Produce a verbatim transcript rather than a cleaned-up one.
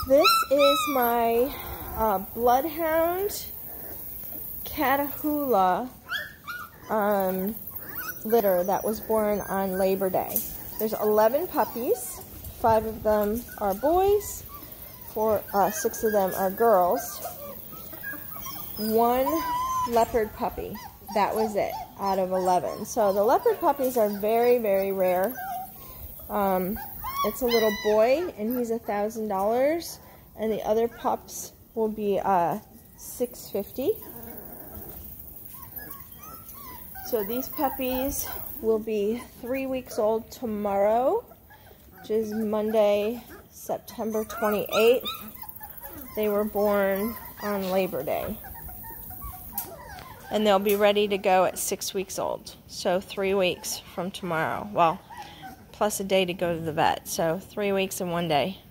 This is my uh, Bloodhound Catahoula um, litter that was born on Labor Day. There's eleven puppies. Five of them are boys. Four, uh, six of them are girls. One leopard puppy. That was it out of eleven. So the leopard puppies are very, very rare. Um, it's a little boy, and he's a thousand dollars, and the other pups will be uh, six fifty. So these puppies will be three weeks old tomorrow, which is Monday, September twenty-eighth. They were born on Labor Day. And they'll be ready to go at six weeks old. So three weeks from tomorrow. Well, plus a day to go to the vet. So three weeks and one day.